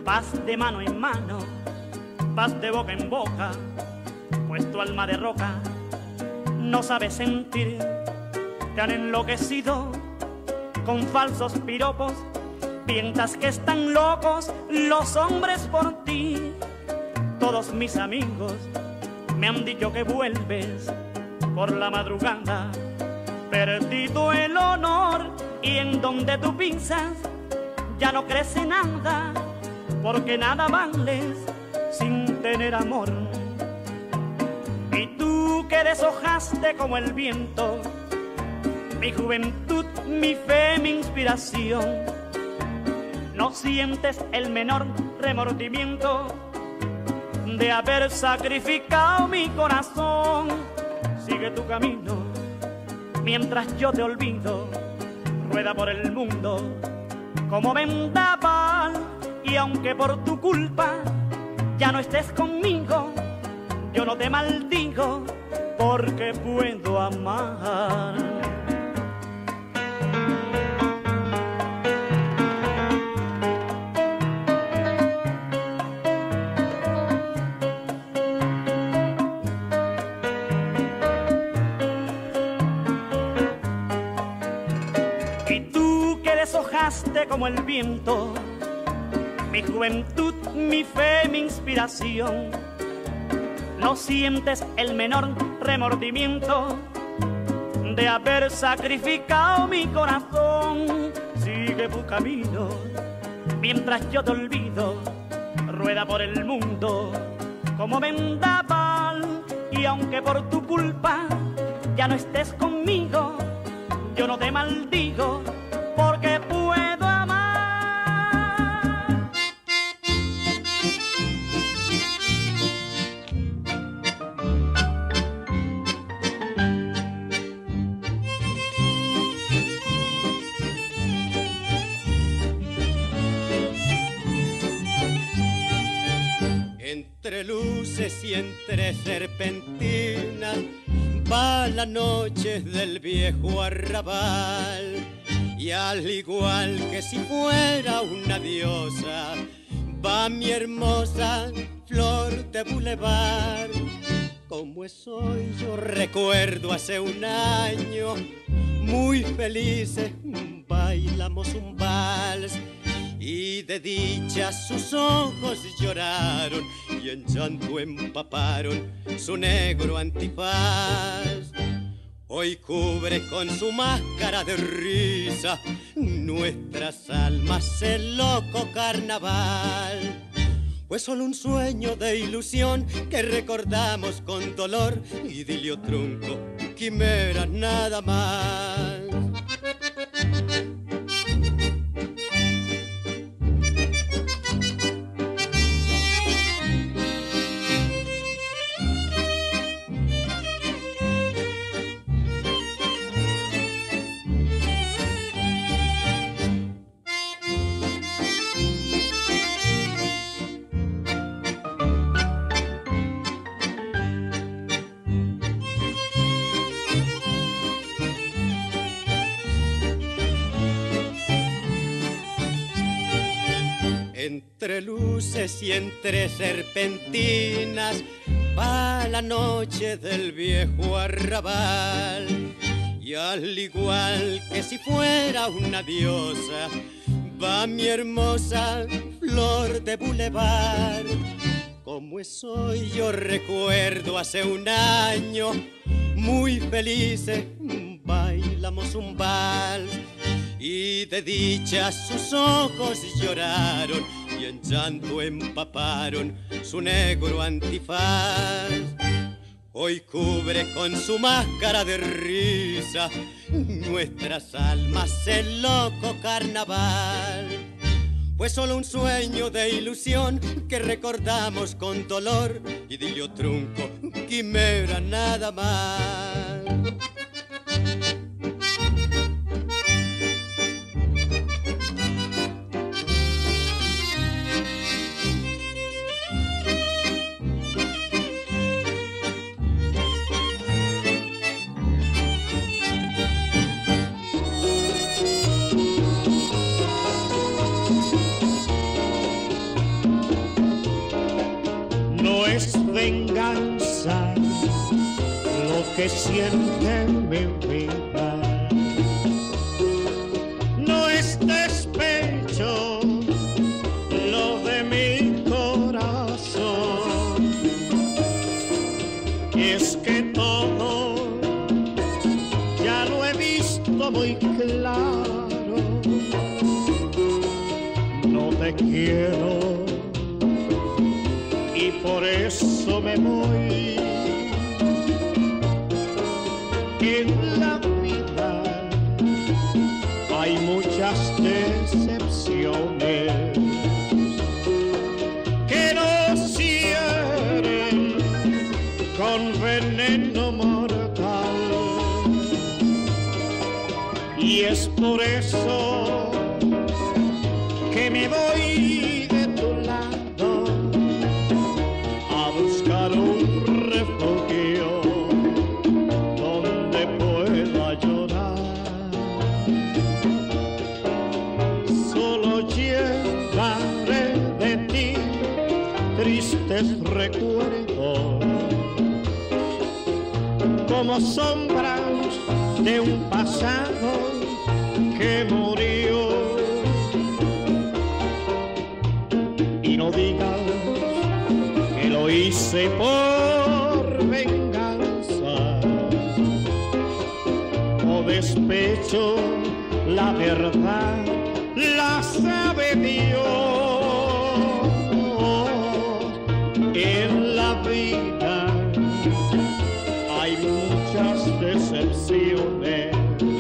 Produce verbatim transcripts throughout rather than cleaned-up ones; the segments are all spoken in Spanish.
Vas de mano en mano, vas de boca en boca, pues tu alma de roca no sabe sentir. Te han enloquecido con falsos piropos, piensas que están locos los hombres por ti. Todos mis amigos me han dicho que vuelves por la madrugada, perdido el honor, y en donde tú pisas ya no crece nada, porque nada vales sin tener amor. Y tú que deshojaste como el viento mi juventud, mi fe, mi inspiración, no sientes el menor remordimiento de haber sacrificado mi corazón. Sigue tu camino mientras yo te olvido, rueda por el mundo como vendaval. Y aunque por tu culpa ya no estés conmigo, yo no te maldigo porque puedo amar. Y tú que deshojaste como el viento mi juventud, mi fe, mi inspiración, no sientes el menor remordimiento de haber sacrificado mi corazón. Sigue tu camino mientras yo te olvido, rueda por el mundo como vendaval. Y aunque por tu culpa ya no estés conmigo, yo no te maldigo porque puedo amar. Entre luces y entre serpentinas va la noche del viejo arrabal, y al igual que si fuera una diosa va mi hermosa flor de bulevar. Como es hoy yo recuerdo hace un año, muy felices bailamos un vals, y de dicha sus ojos lloraron y en llanto empaparon su negro antifaz. Hoy cubre con su máscara de risa nuestras almas el loco carnaval. Fue solo un sueño de ilusión que recordamos con dolor, idilio trunco, quimera nada más. Entre luces y entre serpentinas va la noche del viejo arrabal, y al igual que si fuera una diosa va mi hermosa flor de bulevar. Como es hoy yo recuerdo hace un año, muy felices bailamos un vals, y de dicha sus ojos lloraron y en llanto empaparon su negro antifaz. Hoy cubre con su máscara de risa nuestras almas el loco carnaval. Fue solo un sueño de ilusión que recordamos con dolor, idilio trunco, quimera nada más. que siente mi vida. No es despecho lo de mi corazón, es que todo ya lo he visto muy claro. No te quiero y por eso me voy. En la vida hay muchas decepciones que nos hieren con veneno mortal, y es por eso que me voy de tu lado a buscar un refugio donde pueda llorar. Solo llevaré de ti tristes recuerdos, como sombras de un pasado que murió. Y no digas que lo hice por venganza o despecho, la verdad la sabe Dios. En la vida hay muchas decepciones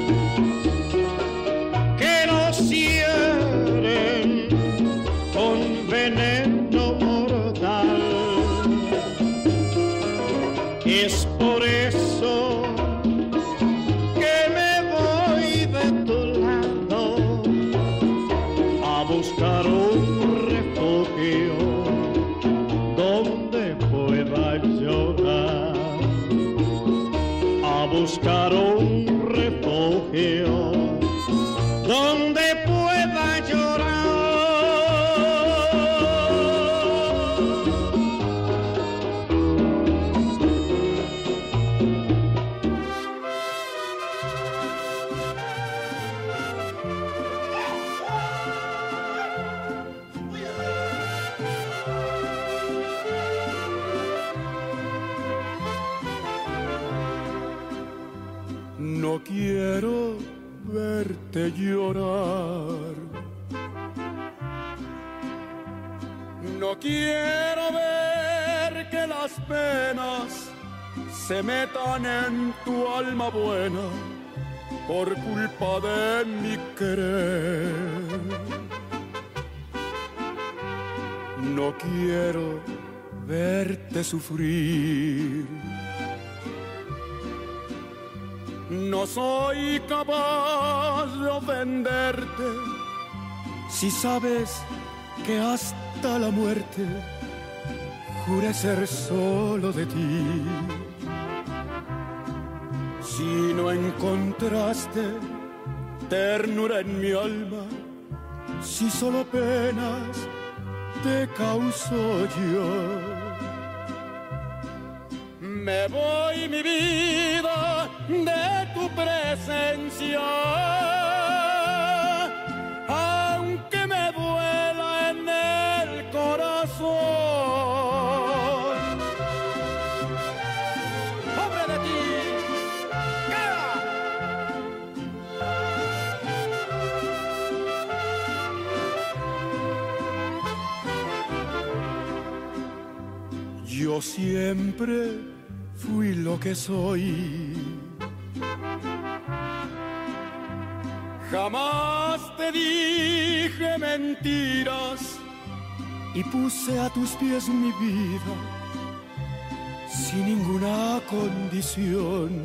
que nos hieren con veneno mortal. Es por eso que me voy de tu lado a buscar un refugio donde pueda llorar, a buscar un refugio donde pueda llorar. No quiero verte llorar, no quiero ver que las penas se metan en tu alma buena por culpa de mi querer. No quiero verte sufrir, no soy capaz de ofenderte si sabes que hasta la muerte juré ser solo de ti. Si no encontraste ternura en mi alma, si solo penas te causo yo, me voy mi vida de tu presencia, aunque me duela en el corazón. ¡Pobre de ti! ¡Queda! Yo siempre fui lo que soy, jamás te dije mentiras y puse a tus pies mi vida sin ninguna condición.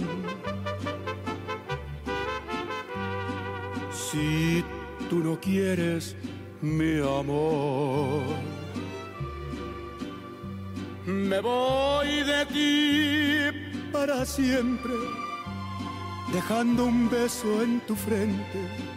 Si tú no quieres mi amor, me voy de ti para siempre, dejando un beso en tu frente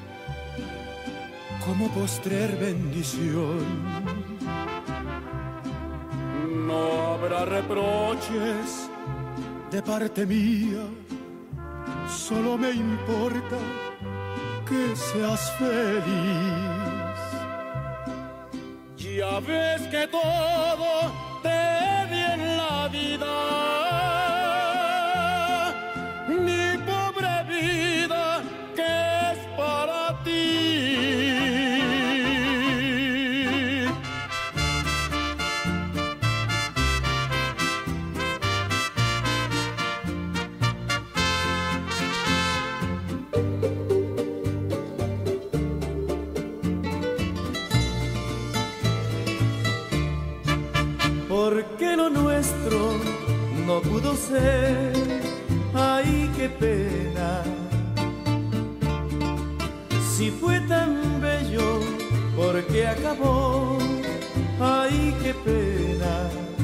como postrer bendición. No habrá reproches De parte mía, solo me importa que seas feliz. Ya ves que todo te di en la vida, mi pobre vida que es para ti. Porque lo nuestro no pudo ser, ay qué pena. Si fue tan bello, ¿por qué acabó? Ay qué pena.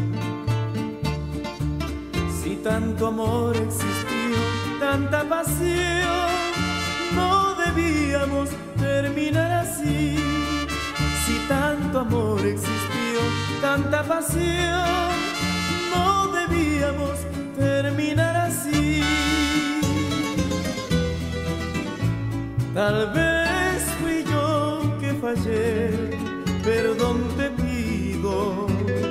Si tanto amor existió, tanta pasión, no debíamos terminar así. Si tanto amor existió, tanta pasión, no debíamos terminar así. Tal vez fui yo que fallé, perdón te pido.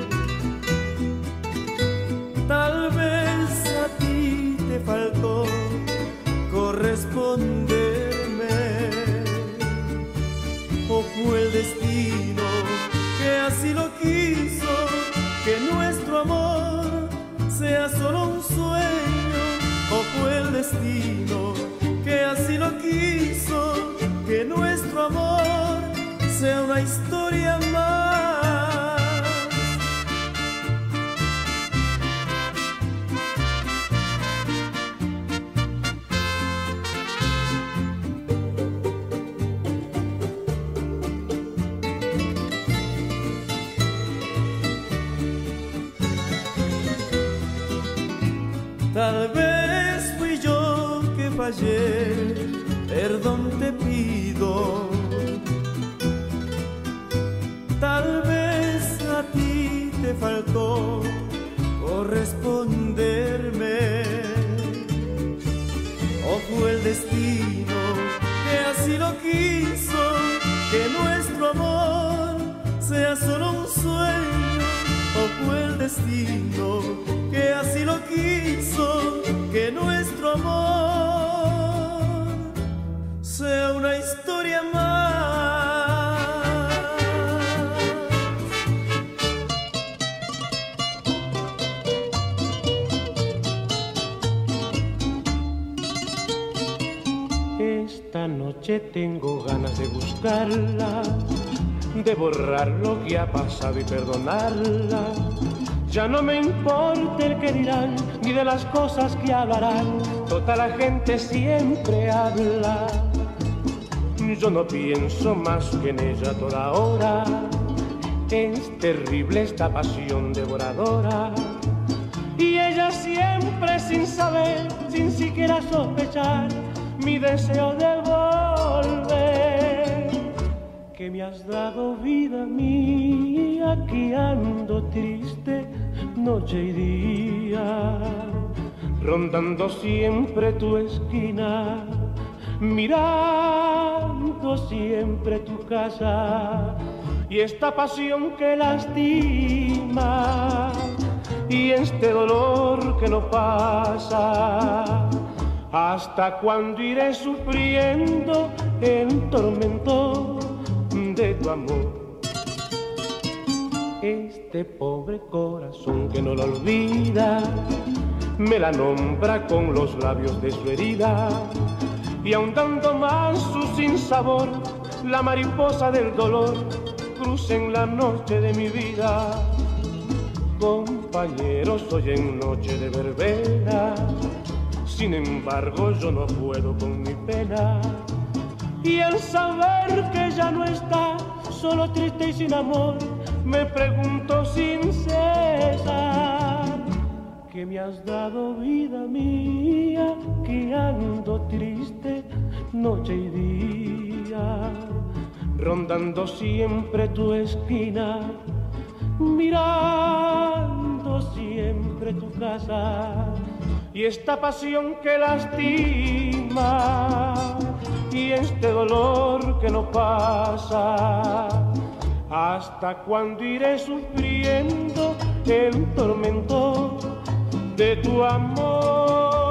Tal vez a ti te faltó corresponderme, o fue el destino que así lo quiso, que nuestro amor sea solo un sueño, o fue el destino que así lo quiso, que nuestro amor sea una historia más. Tal vez fui yo que fallé, perdón te pido. Tal vez a ti te faltó corresponderme, o fue el destino que así lo quiso, que nuestro amor sea solo un sueño, o fue el destino que así lo quiso, que nuestro amor sea una historia más. Esta noche tengo ganas de buscarla, de borrar lo que ha pasado y perdonarla. Ya no me importa el que dirán, ni de las cosas que hablarán, toda la gente siempre habla. Yo no pienso más que en ella toda hora, es terrible esta pasión devoradora. Y ella siempre sin saber, sin siquiera sospechar, mi deseo de volver. Que me has dado vida mía, que ando triste noche y día, rondando siempre tu esquina, mirando siempre tu casa, y esta pasión que lastima, y este dolor que no pasa. ¿Hasta cuándo iré sufriendo el tormento de tu amor? Este pobre corazón que no la olvida, me la nombra con los labios de su herida, y ahondando más su sinsabor, la mariposa del dolor cruza en la noche de mi vida. Compañeros, hoy en noche de verbena, sin embargo yo no puedo con mi pena, y al saber que ya no está, solo triste y sin amor, me pregunto sin cesar, que me has dado vida mía, que ando triste noche y día, rondando siempre tu esquina, mirando siempre tu casa, y esta pasión que lastima y este dolor que no pasa. ¿Hasta cuándo iré sufriendo el tormento de tu amor?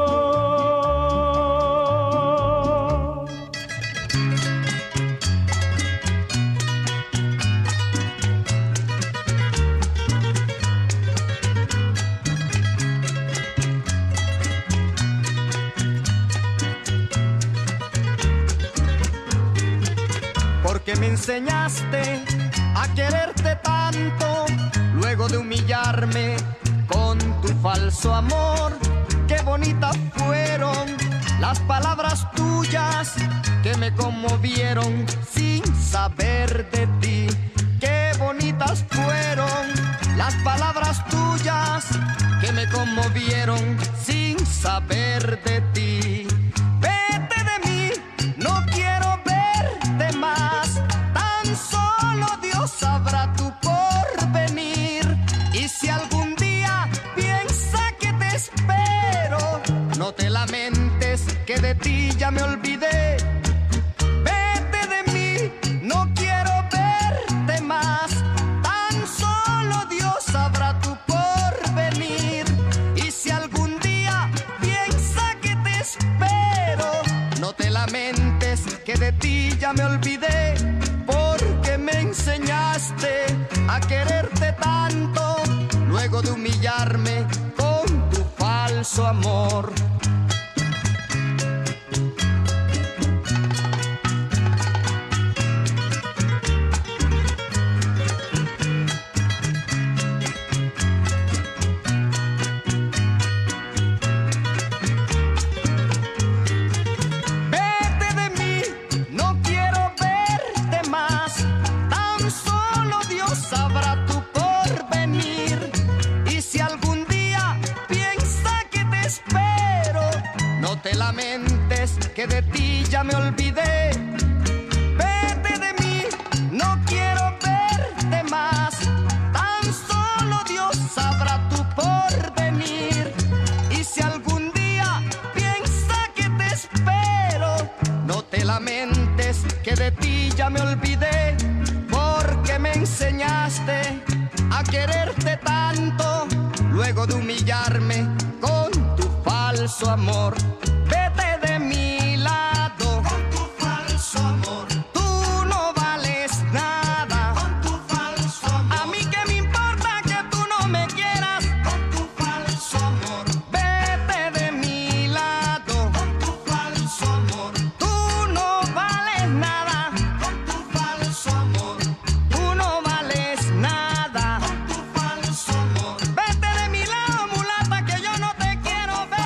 Porque me enseñaste a quererte tanto, luego de humillarme con tu falso amor. Qué bonitas fueron las palabras tuyas que me conmovieron sin saber de ti. Qué bonitas fueron las palabras tuyas que me conmovieron sin saber de ti. Vete de mí, no quiero verte más. Tan solo Dios sabrá tu porvenir. Y si algún día piensa que te espero, no te lamentes que de ti ya me olvidé. Vete de mí, no quiero verte más. Tan solo Dios sabrá tu porvenir. Y si algún día piensa que te espero, no te lamentes que de ti ya me olvidé. Porque me enseñaste a quererte tanto, luego de humillarme con tu falso amor. Que de ti ya me olvidé. Vete de mí, no quiero verte más. Tan solo Dios sabrá tu porvenir. Y si algún día piensa que te espero, no te lamentes que de ti ya me olvidé. Porque me enseñaste a quererte tanto, luego de humillarme con tu falso amor. Vete de mi lado con tu falso amor. Tú no vales nada con tu falso amor. A mí que me importa que tú no me quieras con tu falso amor. Vete de mi lado con tu falso amor. Tú no vales nada con tu falso amor. Tú no vales nada con tu falso amor. Vete de mi lado, mulata, que yo no te quiero ver.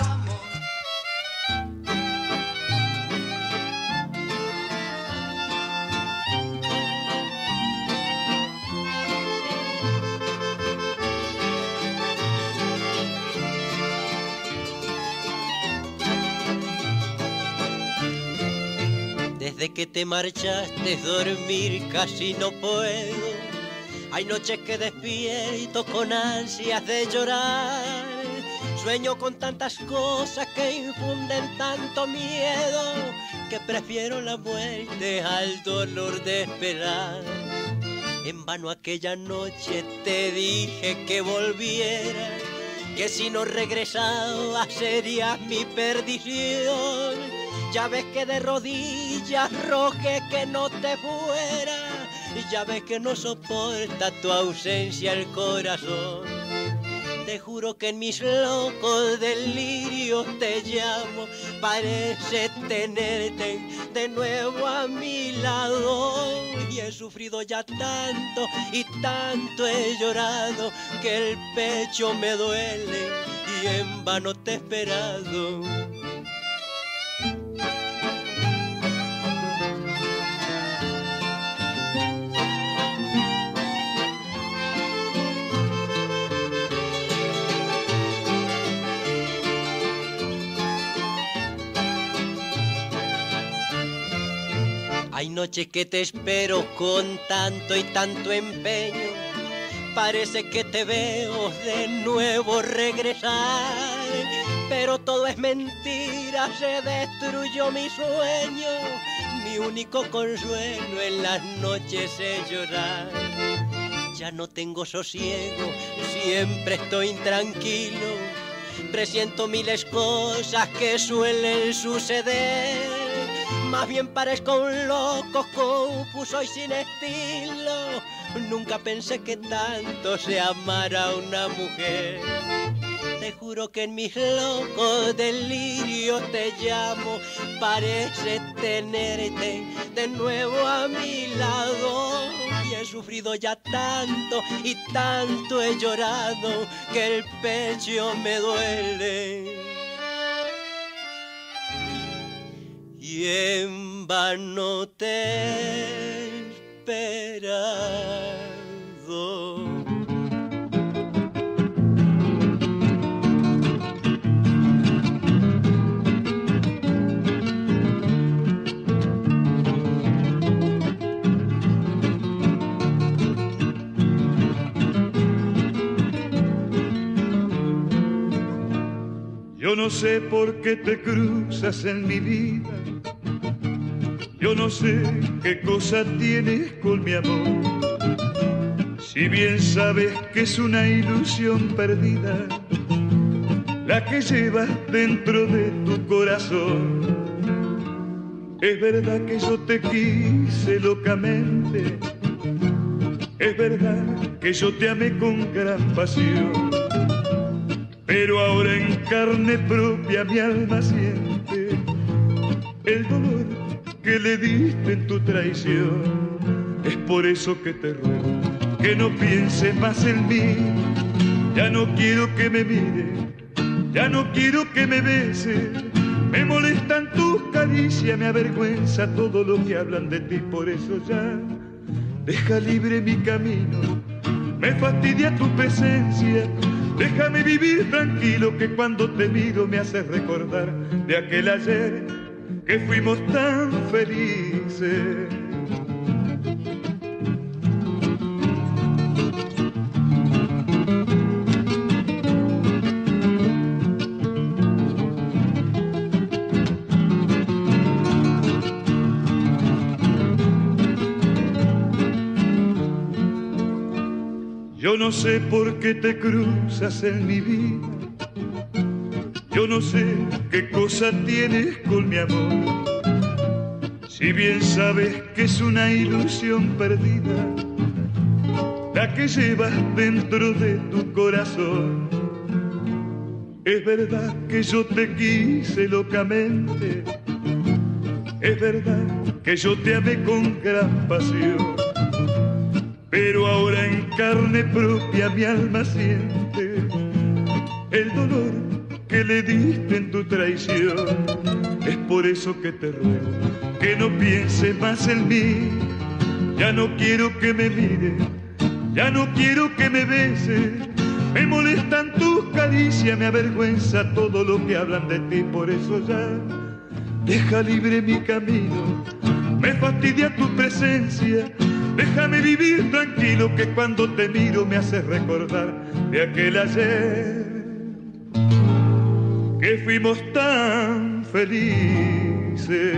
Desde que te marchaste dormir casi no puedo. Hay noches que despierto con ansias de llorar. Sueño con tantas cosas que infunden tanto miedo, que prefiero la muerte al dolor de esperar. En vano aquella noche te dije que volviera, que si no regresaba sería mi perdición. Ya ves que de rodillas rogué que no te fuera, ya ves que no soporta tu ausencia el corazón. Te juro que en mis locos delirios te llamo, parece tenerte de nuevo a mi lado. Y he sufrido ya tanto y tanto he llorado, que el pecho me duele y en vano te he esperado. Hay noches que te espero con tanto y tanto empeño, parece que te veo de nuevo regresar. pero todo es mentira, se destruyó mi sueño. Mi único consuelo en las noches es llorar. Ya no tengo sosiego, siempre estoy intranquilo. Presiento miles cosas que suelen suceder. Más bien parezco un loco, confuso y sin estilo. Nunca pensé que tanto se amara a una mujer. Te juro que en mis locos delirios te llamo. Parece tenerte de nuevo a mi lado. Y he sufrido ya tanto y tanto he llorado que el pecho me duele. Y en vano te he esperado. Yo no sé por qué te cruzas en mi vida. Yo no sé qué cosa tienes con mi amor. Si bien sabes que es una ilusión perdida la que llevas dentro de tu corazón. Es verdad que yo te quise locamente. Es verdad que yo te amé con gran pasión. Pero ahora en carne propia mi alma siente el dolor que le diste en tu traición. Es por eso que te ruego que no pienses más en mí. Ya no quiero que me mire, ya no quiero que me bese. Me molestan tus caricias, me avergüenza todo lo que hablan de ti. Por eso ya deja libre mi camino, me fastidia tu presencia. Déjame vivir tranquilo, que cuando te miro me haces recordar de aquel ayer que fuimos tan felices. Yo no sé por qué te cruzas en mi vida. Yo no sé qué cosa tienes con mi amor. Si bien sabes que es una ilusión perdida la que llevas dentro de tu corazón. Es verdad que yo te quise locamente. Es verdad que yo te amé con gran pasión. Pero ahora en carne propia mi alma siente el dolor que le diste en tu traición. Es por eso que te ruego que no pienses más en mí. Ya no quiero que me mire, ya no quiero que me bese. Me molestan tus caricias, me avergüenza todo lo que hablan de ti. Por eso ya deja libre mi camino, me fastidia tu presencia. Déjame vivir tranquilo, que cuando te miro me haces recordar de aquel ayer que fuimos tan felices.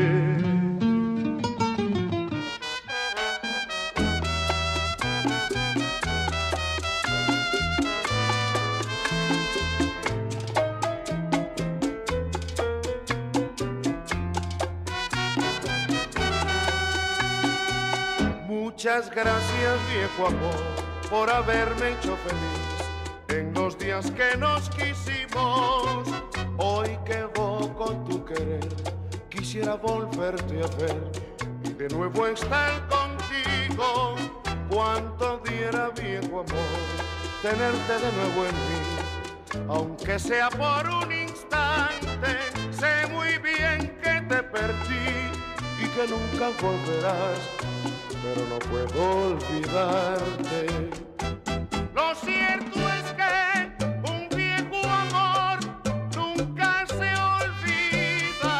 Muchas gracias, viejo amor, por haberme hecho feliz en los días que nos quisimos. Hoy que evoco tu querer, quisiera volverte a ver y de nuevo estar contigo. Cuánto diera, viejo amor, tenerte de nuevo en mí, aunque sea por un instante. Sé muy bien que te perdí y que nunca volverás, pero no puedo olvidarte. Lo cierto es que un viejo amor nunca se olvida.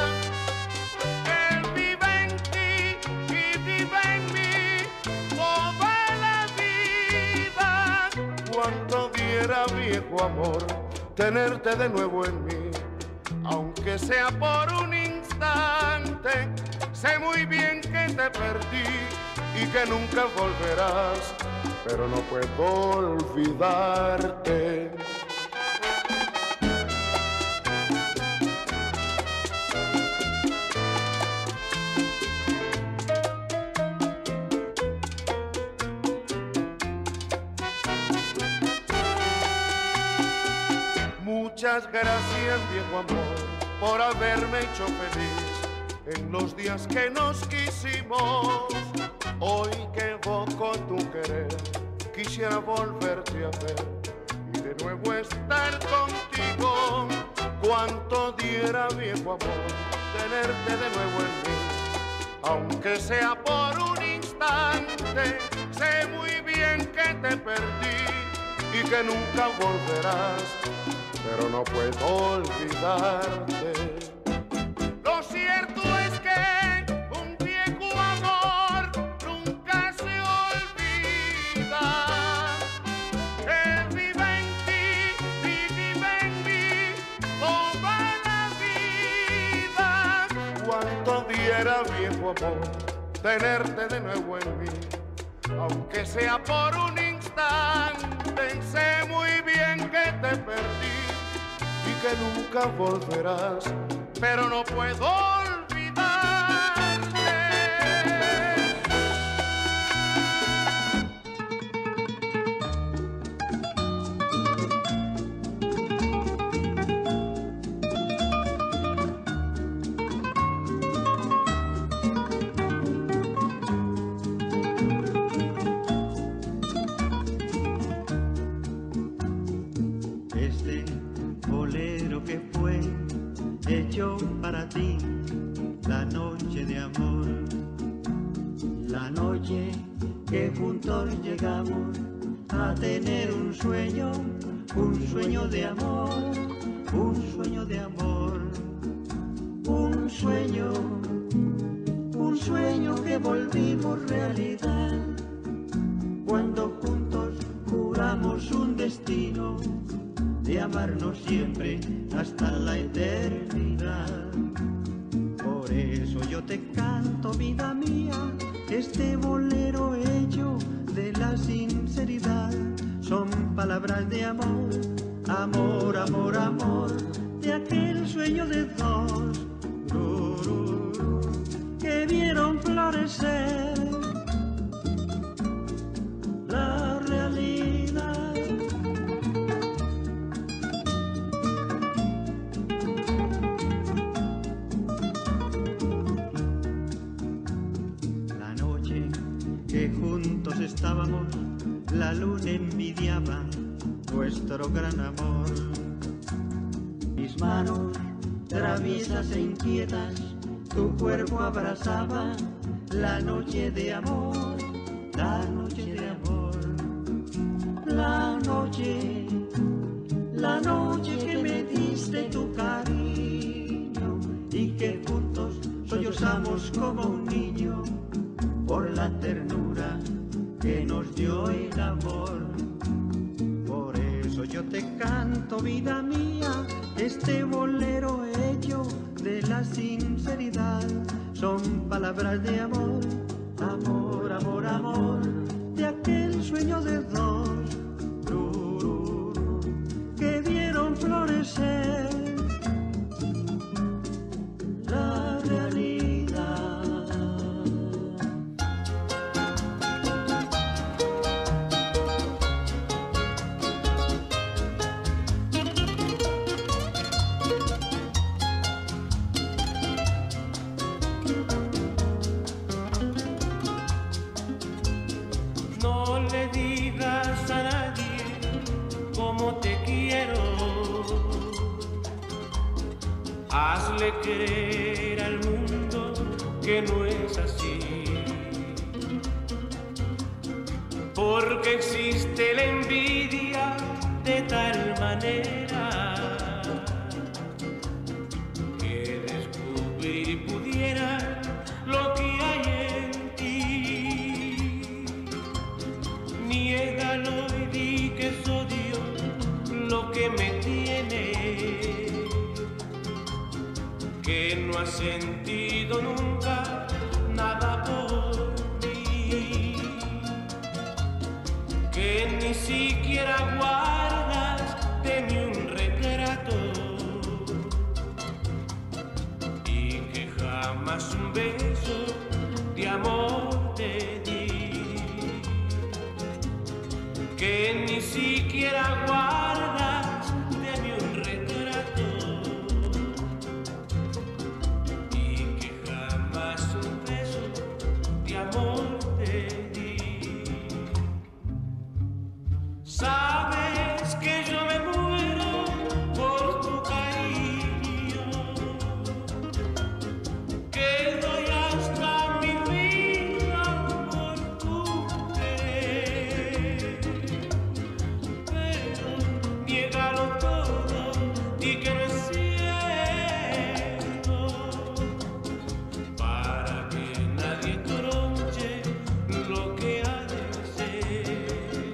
Él vive en ti y vive en mí toda la vida. Cuánto diera, viejo amor, tenerte de nuevo en mí, aunque sea por un instante. Sé muy bien que te perdí y que nunca volverás, pero no puedo olvidarte. Muchas gracias, viejo amor, por haberme hecho feliz en los días que nos quisimos. Hoy que evoco tu querer, quisiera volverte a ver y de nuevo estar contigo. Cuánto diera, viejo amor, tenerte de nuevo en mí, aunque sea por un instante. Sé muy bien que te perdí y que nunca volverás, pero no puedo olvidarte. Lo cierto es que un viejo amor nunca se olvida. Él vive en ti y vive en mí toda la vida. Cuánto diera, viejo amor, tenerte de nuevo en mí, aunque sea por un instante. Sé muy bien que te perdí y que nunca volverás, pero no puedo olvidarte. Hecho para ti la noche de amor, la noche que juntos llegamos a tener un sueño, un sueño de amor, un sueño de amor, un sueño, un sueño que volvimos realidad cuando juntos juramos un destino de amarnos siempre hasta la eternidad. Por eso yo te canto, vida mía, este bolero hecho de la sinceridad. Son palabras de amor, amor, amor, amor, de aquel sueño de dos ru, ru, ru, que vieron florecer la realidad. Que juntos estábamos, la luna envidiaba nuestro gran amor. Mis manos traviesas e inquietas, tu cuerpo abrazaba la noche de amor, la noche de amor. La noche, la noche que me diste tu cariño y que juntos sollozamos como un niño por la ternura que nos dio el amor. Por eso yo te canto, vida mía, este bolero hecho de la sinceridad. Son palabras de amor, amor, amor, amor, de aquel sueño de dos ru, ru, ru, que vieron florecer la realidad. Hazle creer al mundo que no es así, porque existe la envidia de tal manera que descubrir pudiera lo que hay en ti. Niégalo y di que es odio lo que me tiene has sentido nunca nada por mí, que ni siquiera guardas de mí un retrato y que jamás un beso de amor te di, que ni siquiera guardas de mí un retrato y que jamás un beso de amor te di. Sabes que yo me muero por tu cariño, que doy hasta mi vida por tu querer, pero niégalo todo, di que no es cierto, para que nadie tronche lo que ha de ser.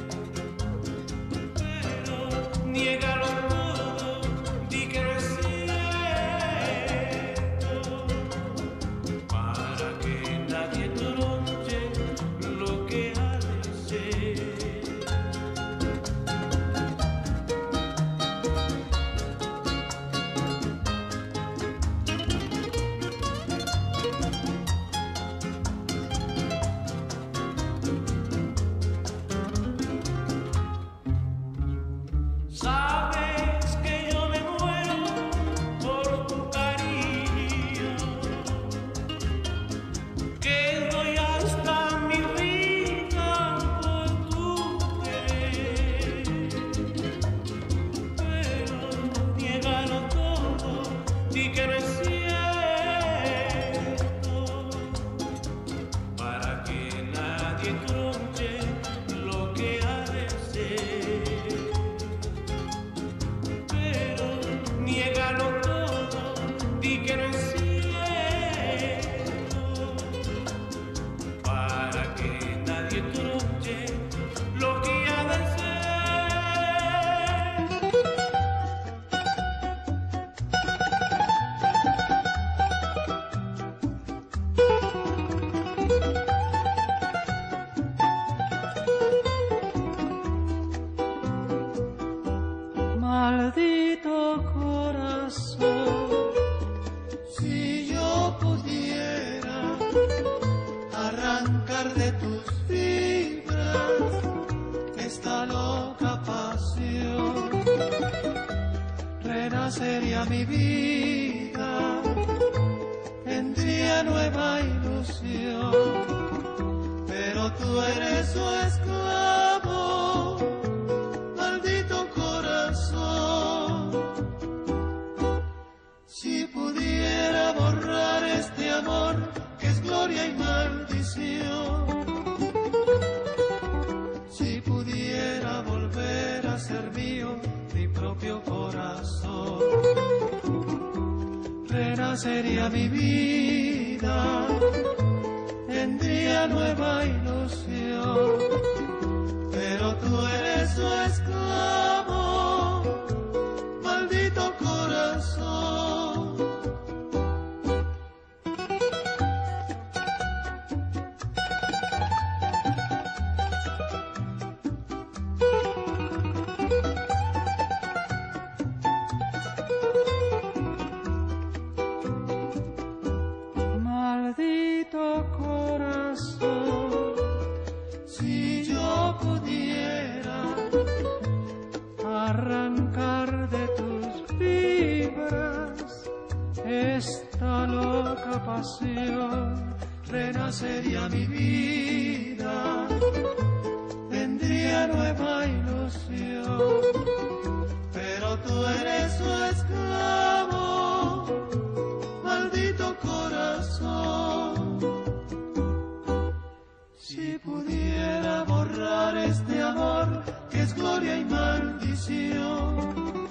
Pero niégalo todo, di que no es cierto, para que nadie tronche lo que ha de ser. Sabes que yo me muero por tu cariño, que doy hasta mi vida por tu querer, pero niégalo todo, di que no es cierto, para que nadie tronche lo que ha de ser. Pero niégalo todo, di que no es cierto, para que nadie tronche lo que ha de ser. Maldito corazón, Si yo pudiera arrancar de tus fibras esta loca pasión, renacería mi vida, tendría nueva ilusión, pero tú eres su esclavo, maldito corazón. Si pudiera borrar este amor que es gloria y maldición, si pudiera volver a ser mío mi propio corazón, renacería mi vida, tendría nueva ilusión, pero tú eres su esclavo, maldito corazón. maldito corazón, Si yo pudiera arrancar de tus fibras esta loca pasión, renacería mi vida, tendría nueva ilusión, pero tú eres su esclavo, maldito corazón. Si pudiera borrar este amor que es gloria y maldición,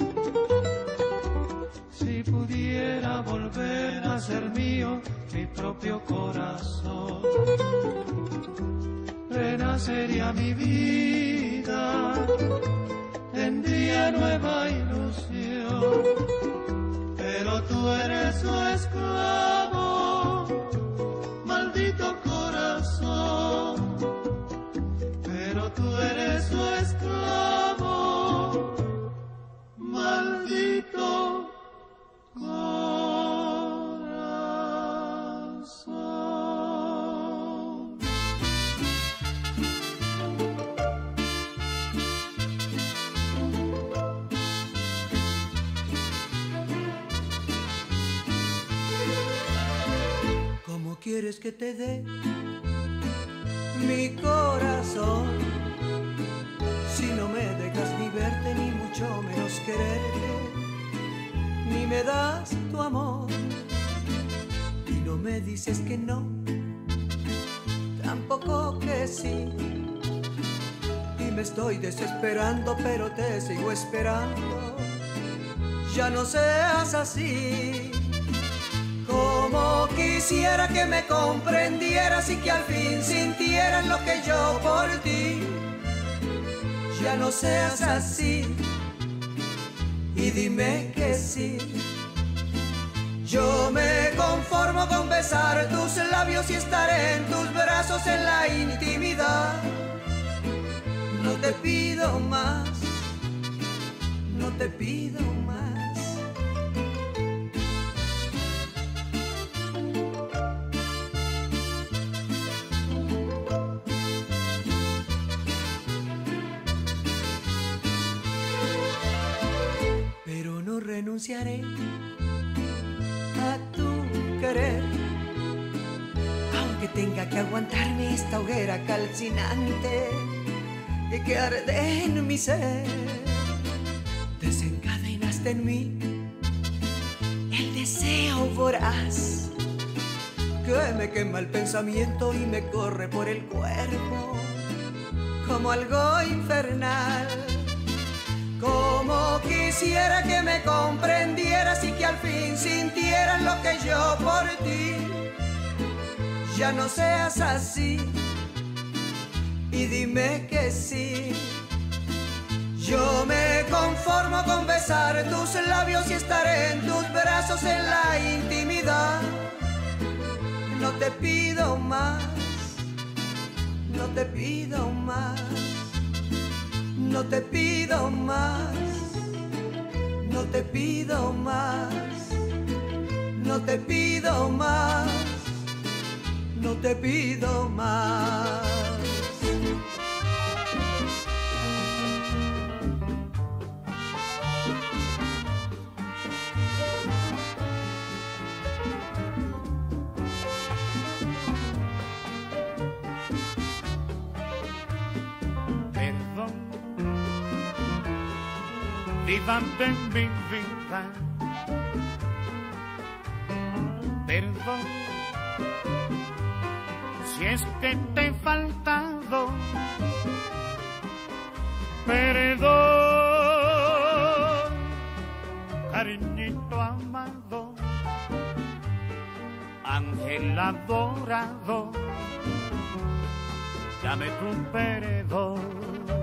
si pudiera volver a ser mío mi propio corazón, renacería mi vida, tendría nueva ilusión, pero tú tú eres su esclavo, maldito corazón. Pero tú eres su esclavo, maldito corazón. ¿Cómo quieres que te dé mi corazón si no me dejas ni verte, ni mucho menos quererte, ni me das tu amor y no me dices que no, tampoco que sí? Y me estoy desesperando, pero te sigo esperando. Ya no seas así. Como quisiera que me comprendieras y que al fin sintieras lo que yo por ti. Ya no seas así y dime que sí. Yo me conformo con besar tus labios y estar en tus brazos en la intimidad. No te pido más, no te pido más. Renunciaré a tu querer, aunque tenga que aguantarme esta hoguera calcinante y que arde en mi ser. Desencadenaste en mí el deseo voraz que me quema el pensamiento y me corre por el cuerpo como algo infernal. Como quisiera que me comprendieras y que al fin sintieras lo que yo por ti. Ya no seas así y dime que sí. Yo me conformo con besar tus labios y estar en tus brazos en la intimidad. No te pido más, no te pido más. No te pido más, no te pido más, no te pido más, no te pido más. Viva de mi vida, perdón si es que te he faltado, perdón, cariñito amado, ángel adorado, dame tu perdón.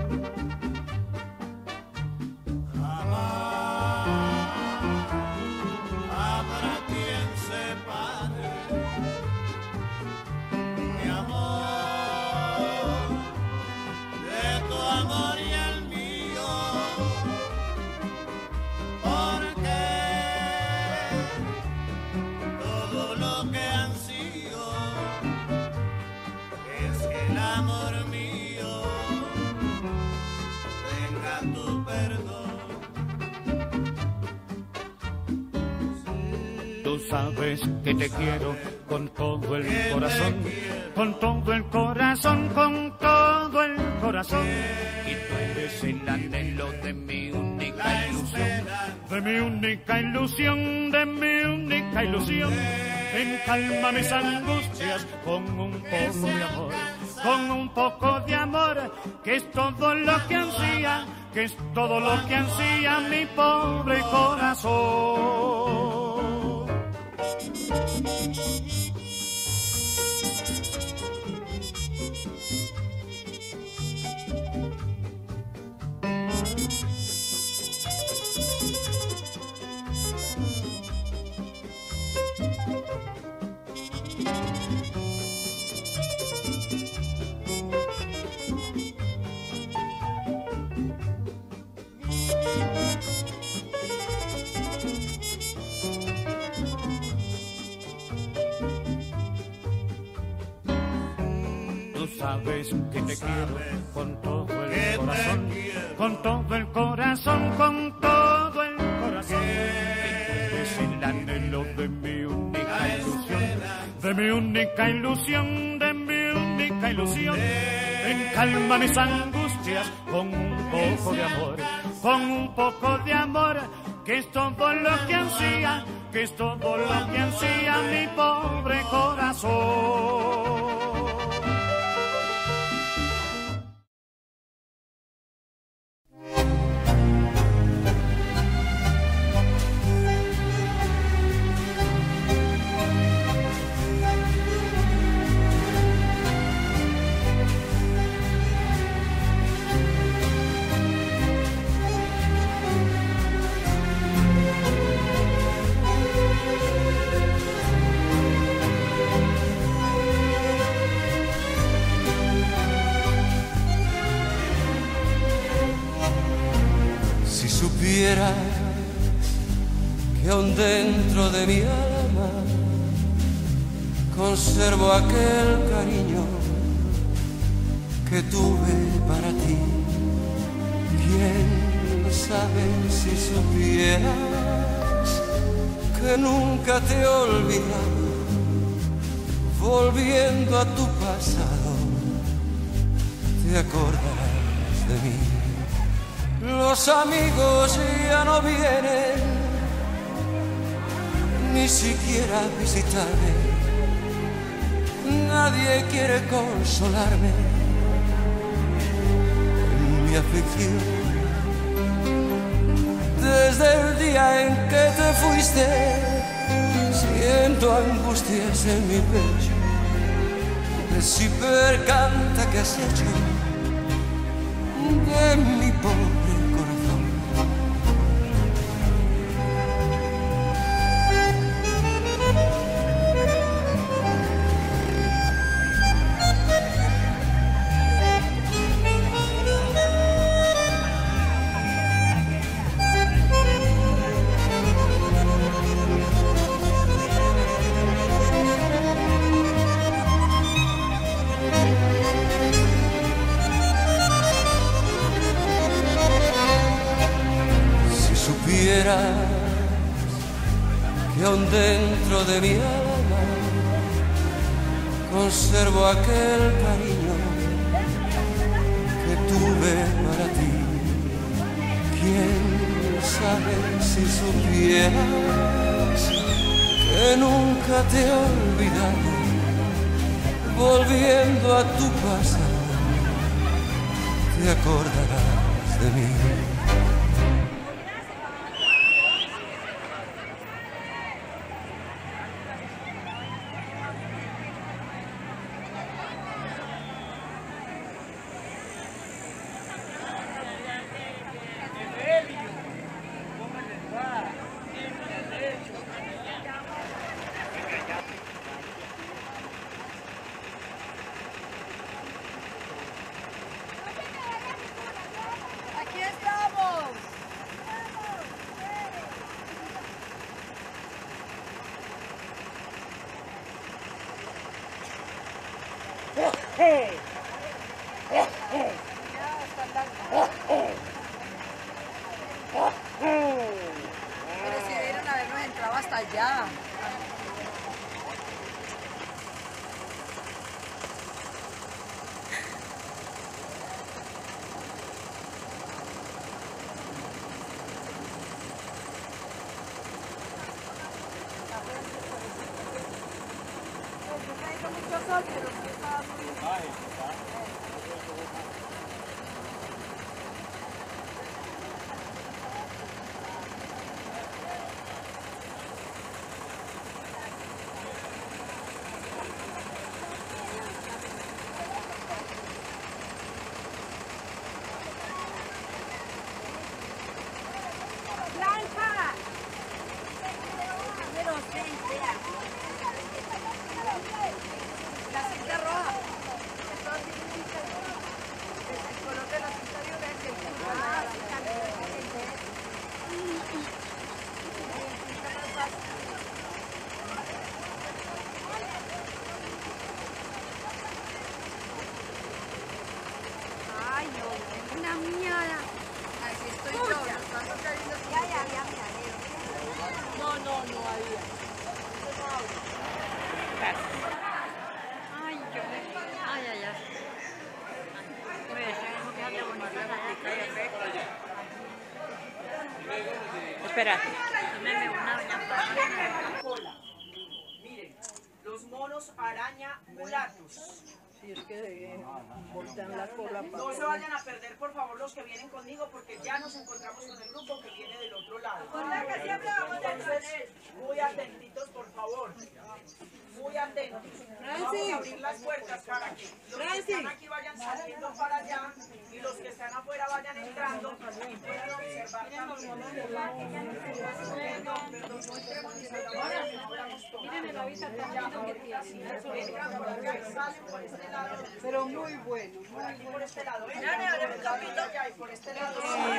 Tú sabes que te quiero con todo el corazón, con todo el corazón, con todo el corazón. Y tú eres el anhelo de mi única ilusión, de mi única ilusión, de mi única ilusión. Ven, calma mis angustias con un poco de amor, con un poco de amor, que es todo lo que ansía, que es todo lo que ansía mi pobre corazón. sabes que te quiero con todo el corazón, con todo el corazón, con todo el corazón. Es el anhelo de mi única ilusión, de mi única ilusión, de mi única ilusión. Ven, calma mis angustias con un poco de amor, con un poco de amor, que es todo lo que ansía, que es todo lo que ansía mi pobre corazón. Que aún dentro de mi alma conservo aquel cariño que tuve para ti. Quién sabe si supieras que nunca te he olvidado, volviendo a tu pasado te acordarás de mí. Los amigos ya no vienen ni siquiera a visitarme, nadie quiere consolarme en mi aflicción. Desde el día en que te fuiste, siento angustias en mi pecho, de si percanta que has hecho de mi pobre. Que aún dentro de mi alma conservo aquel cariño que tuve para ti. Quién sabe si supieras que nunca te he olvidado, volviendo a tu pasado te acordarás de mí. Pero si debieron habernos entrado hasta allá. La cinta roja. Espérate. Miren, los monos araña mulatos. Si es que voltean la cola para No se vayan a perder, por favor, los que vienen conmigo, porque ya nos encontramos con el grupo que viene del otro lado. Entonces, muy atentitos, por favor. Muy atentos. Vamos a abrir las puertas para que los que están aquí vayan saliendo para allá y los que están afuera vayan entrando y puedan observar también. Perdón, perdón, no entremos ni se Miren el hábitat tan lindo que tiene. Entran por acá y salen por este lado. Pero muy bueno. Por aquí, por este lado. Entran y por este lado.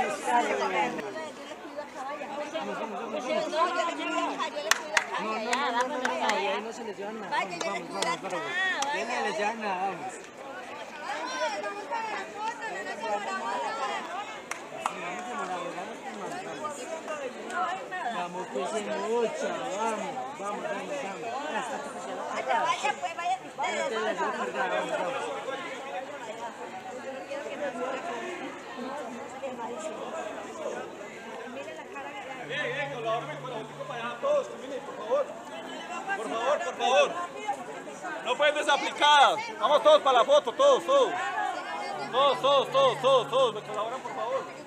No, no, no, no, no, ahí no se les llevan nada. Vamos, vamos, vamos, vamos. Ya no les llevan nada, vamos. Vamos, pues en mucha, vamos, vamos, vamos, vamos. Vaya, vaya, pues, vaya. Vaya, te la llevo cargada, vamos, vamos. Eh, eh, colabórenme con la botica para allá todos, caminen, por favor. Por favor, por favor. No pueden desaplicar. Vamos todos para la foto, todos, todos. Todos, todos, todos, todos, todos. Me colaboran, por favor.